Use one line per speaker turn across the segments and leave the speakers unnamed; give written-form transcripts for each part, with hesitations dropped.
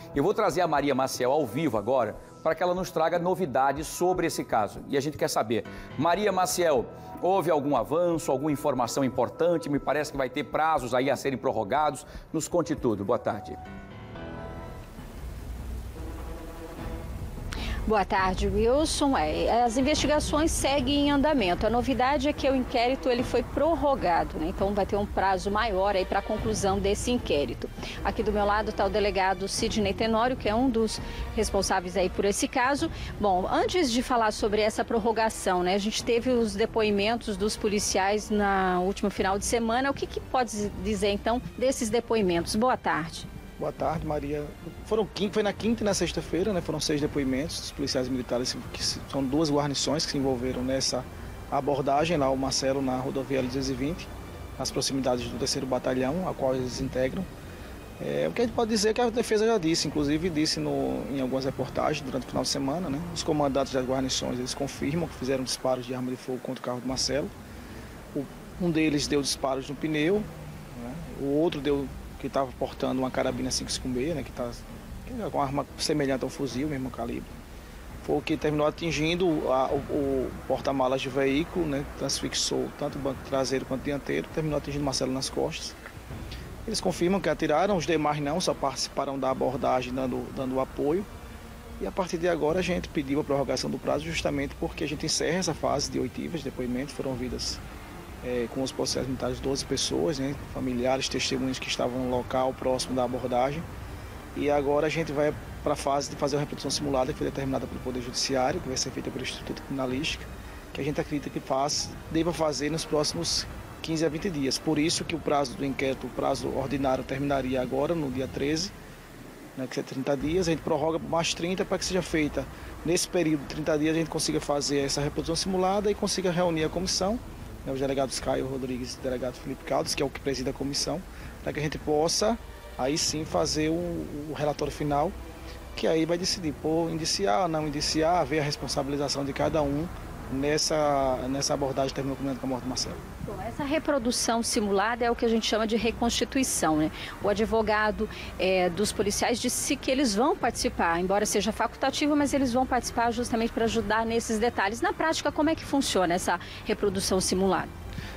Eu vou trazer a Maria Maciel ao vivo agora para que ela nos traga novidades sobre esse caso. E a gente quer saber, Maria Maciel, houve algum avanço, alguma informação importante? Me parece que vai ter prazos aí a serem prorrogados. Nos conte tudo. Boa tarde.
Boa tarde, Wilson. As investigações seguem em andamento. A novidade é que o inquérito ele foi prorrogado, né? Então vai ter um prazo maior aí para a conclusão desse inquérito. Aqui do meu lado está o delegado Sidney Tenório, que é um dos responsáveis aí por esse caso. Bom, antes de falar sobre essa prorrogação, né? A gente teve os depoimentos dos policiais na última final de semana. O que pode dizer então desses depoimentos? Boa tarde.
Boa tarde, Maria. Foi na quinta e na sexta-feira, né? Foram 6 depoimentos dos policiais militares, que são 2 guarnições que se envolveram nessa abordagem, lá o Marcelo na rodovia 220, nas proximidades do 3º Batalhão, a qual eles integram. O que a gente pode dizer é que a defesa já disse, inclusive disse em algumas reportagens durante o final de semana, né? Os comandantes das guarnições, eles confirmam que fizeram disparos de arma de fogo contra o carro do Marcelo. Um deles deu disparos no pneu, né? O outro que estava portando uma carabina 556, né, que é uma arma semelhante ao fuzil, mesmo calibre. Foi o que terminou atingindo o porta-malas do veículo, né, transfixou tanto o banco traseiro quanto o dianteiro, terminou atingindo Marcelo nas costas. Eles confirmam que atiraram, os demais não, só participaram da abordagem dando apoio. E a partir de agora a gente pediu a prorrogação do prazo justamente porque a gente encerra essa fase de oitivas, de depoimento, foram ouvidas com os policiais militares 12 pessoas, né, familiares, testemunhas que estavam no local próximo da abordagem. E agora a gente vai para a fase de fazer uma reprodução simulada que foi determinada pelo Poder Judiciário, que vai ser feita pelo Instituto Criminalística, que a gente acredita que deva fazer nos próximos 15 a 20 dias. Por isso que o prazo do inquérito, o prazo ordinário, terminaria agora, no dia 13, né, que é 30 dias, a gente prorroga por mais 30 para que seja feita, nesse período de 30 dias, a gente consiga fazer essa reprodução simulada e consiga reunir a comissão, os delegados Caio Rodrigues e o delegado Felipe Caldas, que é o que preside a comissão, para que a gente possa, aí sim, fazer o relatório final, que aí vai decidir por indiciar ou não indiciar, ver a responsabilização de cada um nessa abordagem que terminou com a morte do Marcelo.
Bom, essa reprodução simulada é o que a gente chama de reconstituição, né? O advogado dos policiais disse que eles vão participar, embora seja facultativo, mas eles vão participar justamente para ajudar nesses detalhes. Na prática, como é que funciona essa reprodução simulada?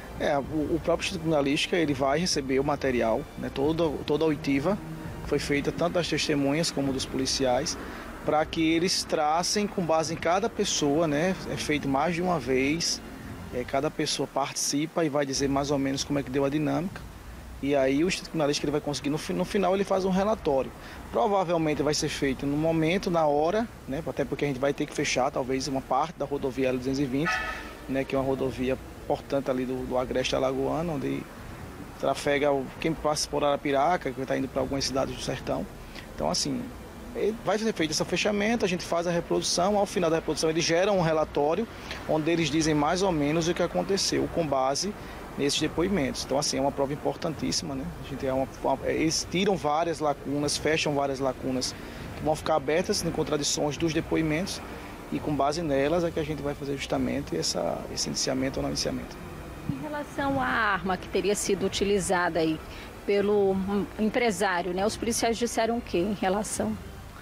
O próprio Instituto Criminalística, ele vai receber o material, né, toda a oitiva, que foi feita tanto das testemunhas como dos policiais, para que eles tracem com base em cada pessoa, né? É feito mais de uma vez, cada pessoa participa e vai dizer mais ou menos como é que deu a dinâmica. E aí o Instituto Criminalístico ele vai conseguir, no final ele faz um relatório. Provavelmente vai ser feito no momento, na hora, né? Até porque a gente vai ter que fechar talvez uma parte da rodovia L220, né? Que é uma rodovia importante ali do Agreste Alagoano, onde trafega quem passa por Arapiraca, que está indo para algumas cidades do sertão. Então assim, vai ser feito esse fechamento, a gente faz a reprodução, ao final da reprodução eles geram um relatório onde eles dizem mais ou menos o que aconteceu com base nesses depoimentos. Então assim, é uma prova importantíssima, né? A gente eles tiram várias lacunas, fecham várias lacunas que vão ficar abertas em contradições dos depoimentos e com base nelas é que a gente vai fazer justamente esse indiciamento ou não indiciamento.
Em relação à arma que teria sido utilizada aí pelo empresário, né? Os policiais disseram o que em relação?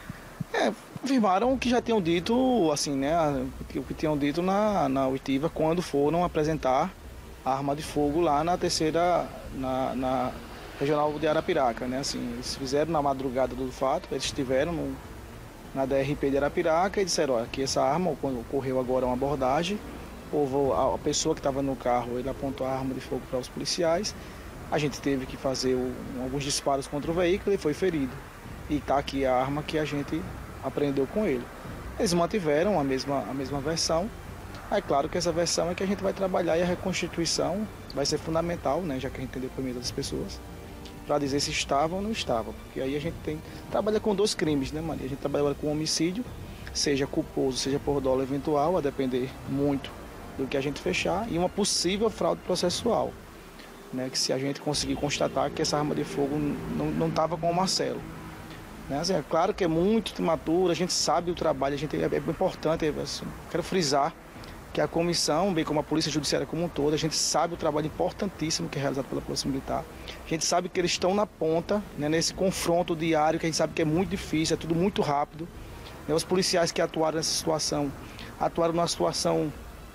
Confirmaram o que já tinham dito, assim, né, o que tinham dito na oitiva quando foram apresentar a arma de fogo lá na na regional de Arapiraca, né, assim, eles fizeram na madrugada do fato, eles estiveram na DRP de Arapiraca e disseram, olha, que essa arma, quando ocorreu agora uma abordagem, a pessoa que estava no carro, ele apontou a arma de fogo para os policiais, a gente teve que fazer alguns disparos contra o veículo e foi ferido. E está aqui a arma que a gente apreendeu com ele. Eles mantiveram a mesma versão. É claro que essa versão é que a gente vai trabalhar e a reconstituição vai ser fundamental, né, já que a gente tem depoimento das pessoas, para dizer se estava ou não estava. Porque aí a gente trabalha com 2 crimes, né, Maria? A gente trabalha com homicídio, seja culposo, seja por dolo eventual, a depender muito do que a gente fechar, e uma possível fraude processual, né, que se a gente conseguir constatar que essa arma de fogo não estava com o Marcelo. Né? Assim, é claro que é muito imaturo, a gente sabe o trabalho, é importante, assim, quero frisar que a comissão, bem como a Polícia Judiciária como um todo, a gente sabe o trabalho importantíssimo que é realizado pela Polícia Militar. A gente sabe que eles estão na ponta, né, nesse confronto diário, que a gente sabe que é muito difícil, é tudo muito rápido. Os policiais que atuaram nessa situação, atuaram numa situação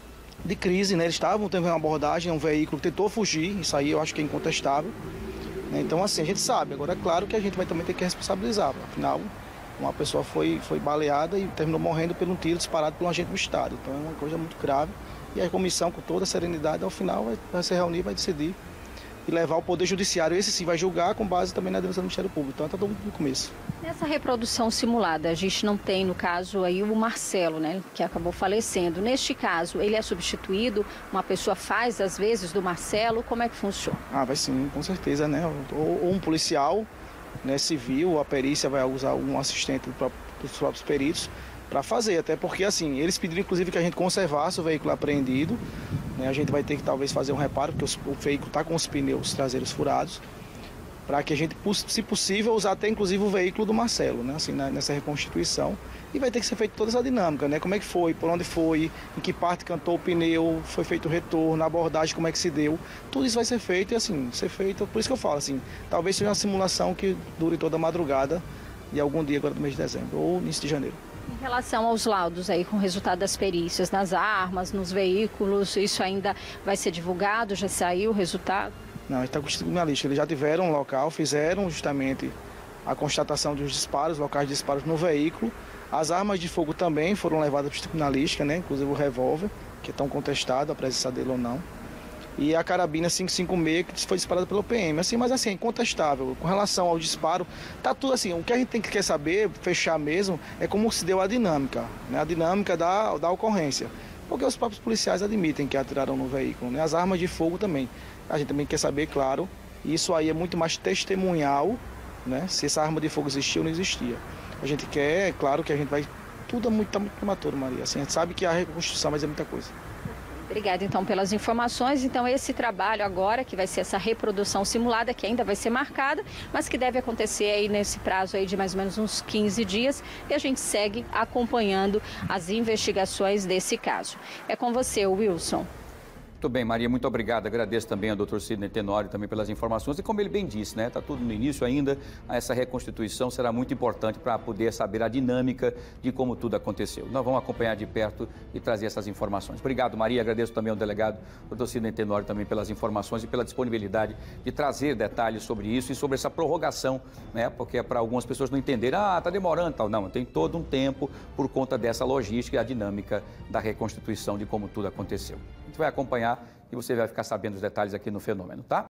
de crise, né? Eles estavam tendo uma abordagem, um veículo que tentou fugir, isso aí eu acho que é incontestável. Então, assim, a gente sabe. Agora, é claro que a gente vai também ter que responsabilizar. Afinal, uma pessoa foi baleada e terminou morrendo por um tiro disparado por um agente do Estado. Então, é uma coisa muito grave. E a comissão, com toda a serenidade, ao final vai se reunir, vai decidir e levar ao Poder Judiciário. Esse sim vai julgar com base também na denúncia do Ministério Público. Então, está todo mundo no começo.
Nessa reprodução simulada, a gente não tem, no caso, aí o Marcelo, né, que acabou falecendo. Neste caso, ele é substituído? Uma pessoa faz, às vezes, do Marcelo? Como é que funciona?
Vai sim, com certeza, né? Ou um policial, né, civil, a perícia vai usar um assistente dos próprios peritos para fazer, até porque, assim, eles pediram, inclusive, que a gente conservasse o veículo apreendido, né? A gente vai ter que, talvez, fazer um reparo, porque o veículo está com os pneus traseiros furados, para que a gente, se possível, usar até, inclusive, o veículo do Marcelo, né? Assim, nessa reconstituição. E vai ter que ser feita toda essa dinâmica, né? Como é que foi, por onde foi, em que parte cantou o pneu, foi feito o retorno, a abordagem, como é que se deu. Tudo isso vai ser feito e, assim, ser feito, por isso que eu falo, assim, talvez seja uma simulação que dure toda a madrugada de algum dia agora do mês de dezembro, ou início de janeiro.
Em relação aos laudos aí, com o resultado das perícias nas armas, nos veículos, isso ainda vai ser divulgado? Já saiu o resultado?
Não, a gente está com o criminalístico. Eles já tiveram um local, fizeram justamente a constatação dos disparos, locais de disparos no veículo. As armas de fogo também foram levadas para a criminalística, né? Inclusive o revólver, que é tão contestado a presença dele ou não. E a carabina 556, que foi disparada pelo PM. Assim, mas assim, é incontestável. Com relação ao disparo, tá tudo assim. O que a gente quer saber, fechar mesmo, é como se deu a dinâmica, né? A dinâmica da ocorrência. Porque os próprios policiais admitem que atiraram no veículo, né? As armas de fogo também. A gente também quer saber, claro, e isso aí é muito mais testemunhal, né? Se essa arma de fogo existia ou não existia. A gente quer, é claro que a gente vai... Tudo tá muito prematuro, Maria. Assim, a gente sabe que a reconstrução vai ser muita coisa.
Obrigada, então, pelas informações. Então, esse trabalho agora, que vai ser essa reprodução simulada, que ainda vai ser marcada, mas que deve acontecer aí nesse prazo aí de mais ou menos uns 15 dias, e a gente segue acompanhando as investigações desse caso. É com você, Wilson.
Muito bem, Maria, muito obrigado. Agradeço também ao Dr. Sidney Tenório também pelas informações. E como ele bem disse, né? Está tudo no início ainda. Essa reconstituição será muito importante para poder saber a dinâmica de como tudo aconteceu. Nós vamos acompanhar de perto e trazer essas informações. Obrigado, Maria. Agradeço também ao delegado, Dr. Sidney Tenório, também pelas informações e pela disponibilidade de trazer detalhes sobre isso e sobre essa prorrogação, né? Porque é para algumas pessoas não entenderem, está demorando e tal. Não, tem todo um tempo por conta dessa logística e a dinâmica da reconstituição de como tudo aconteceu. A gente vai acompanhar e você vai ficar sabendo os detalhes aqui no Fenômeno, tá?